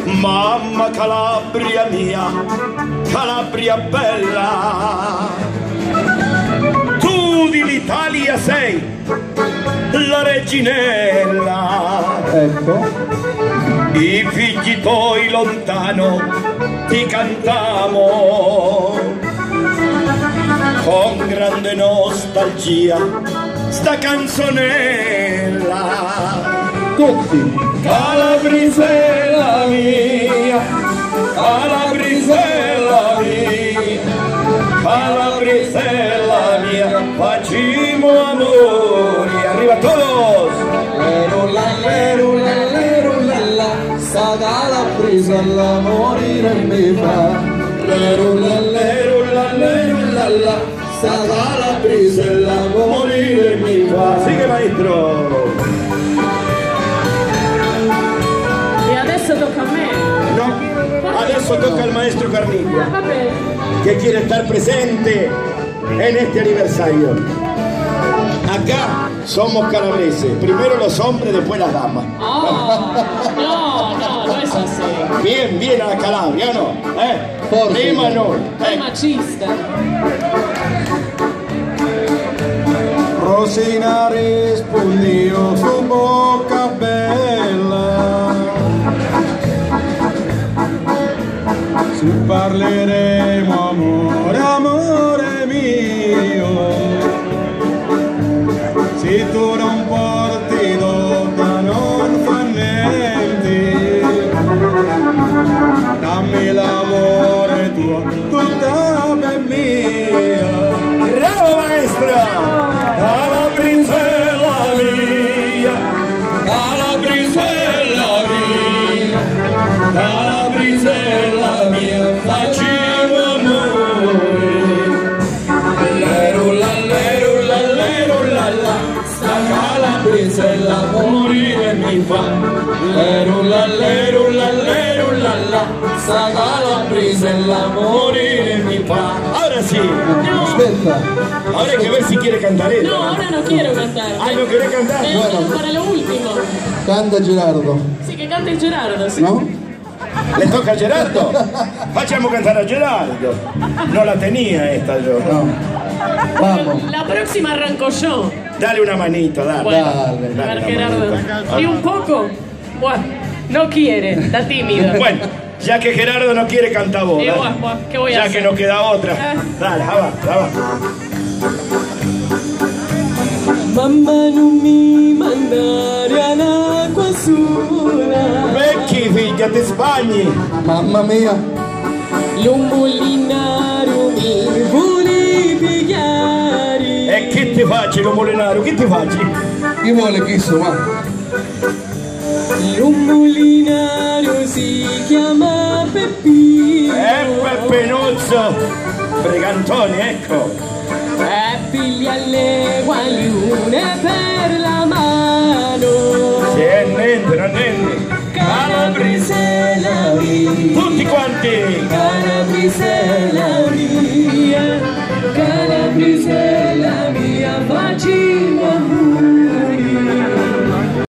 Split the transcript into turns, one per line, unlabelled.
Mamma Calabria mia, Calabria bella, tu dell'Italia sei la reginella.
Ecco.
I figli tuoi lontano ti cantamo con grande nostalgia sta canzonella.
Tutti.
Calabrisella mia, Calabrisella mia, Calabrisella mia, facciamo amore. Arriva todos.
Sta Calabrisella morire mi fa. Sta Calabrisella morire mi fa.
Sigue maestro.
Tocca a me.
No, adesso tocca al maestro Carniglia,
Va bene.
que quiere estar presente en este aniversario. Acá somos calabreses, primero los hombres, después las damas.
Oh, no, no es así.
Bien, bien a la Calabria, ¿no? Prima no.
È machista.
Rosina rispondió su boca bella. Si parleremo amore, amore mio, se tu non porti donna non fa niente, dammi l'amore tuo, tutta per mia.
Bravo maestra! Calabrisella mia, Calabrisella mia, Calabrisella mia, facciamo amore. Lerulla, sta Calabrisella morire mi fa. Lerulla, sta Calabrisella morire mi fa. Ahora sí.
No.
Aspetta.
Ahora hay que ver si quiere cantar ella.
No, ahora no quiero cantar.
Ah, ¿no querés cantar?
Me
Bueno.
para lo último.
Canta Gerardo,
Sí, que cante el Gerardo, sí.
no?
¿Le toca a Gerardo? Facciamo cantar a Gerardo. No la tenía esta yo.
No. Vamos.
La próxima arranco yo.
Dale una manito, dale.
Bueno,
Dale.
a ver,
Dale,
Gerardo. ¿Y un poco? Bueno, no quiere, está tímido.
Bueno, ya que Gerardo no quiere cantar vos,
Y
dale.
bueno, ¿qué voy a
Ya
hacer?
que no queda otra. Dale, va.
Mamma non mi mandare all'acqua sola.
Vecchi, figlia di Spagni.
Mamma mia.
L'omolinario mi vuole pigliare.
E che ti faccio, lo molenario? Che ti faccio?
Chi vuole chi ma?
L'omolinario si chiama Peppino.
Peppe Nozzo. Bregantone, ecco.
Piglia le guaglione per la mano.
Sì, niente.
Calabrisella mia.
Tutti quanti.
Calabrisella